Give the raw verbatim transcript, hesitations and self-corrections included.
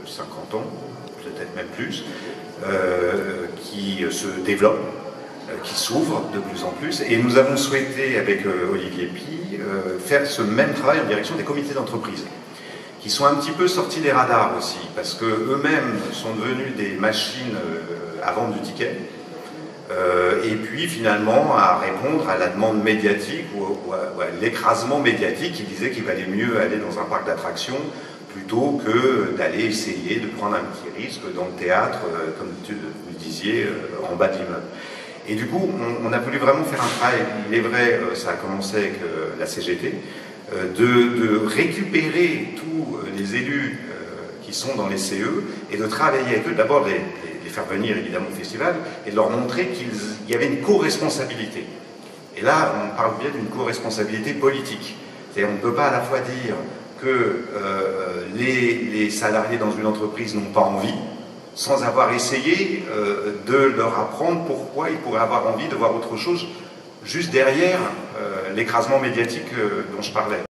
cinquante ans, peut-être même plus, euh, qui se développe, euh, qui s'ouvre de plus en plus. Et nous avons souhaité, avec euh, Olivier Py, euh, faire ce même travail en direction des comités d'entreprise, qui sont un petit peu sortis des radars aussi, parce qu'eux-mêmes sont devenus des machines euh, à vendre du ticket, euh, et puis finalement à répondre à la demande médiatique ou, ou à, ou à l'écrasement médiatique qui disait qu'il valait mieux aller dans un parc d'attractions plutôt que d'aller essayer de prendre un petit risque dans le théâtre, euh, comme vous le disiez, euh, en bas de l'immeuble. Et du coup, on, on a voulu vraiment faire un travail, il est vrai, euh, ça a commencé avec euh, la C G T, euh, de, de récupérer tous les élus euh, qui sont dans les C E et de travailler avec eux, d'abord les, les, les faire venir évidemment au festival et de leur montrer qu'il y avait une co-responsabilité. Et là, on parle bien d'une co-responsabilité politique. C'est-à-dire, on ne peut pas à la fois dire que euh, les, les salariés dans une entreprise n'ont pas envie, sans avoir essayé euh, de leur apprendre pourquoi ils pourraient avoir envie de voir autre chose juste derrière euh, l'écrasement médiatique euh, dont je parlais.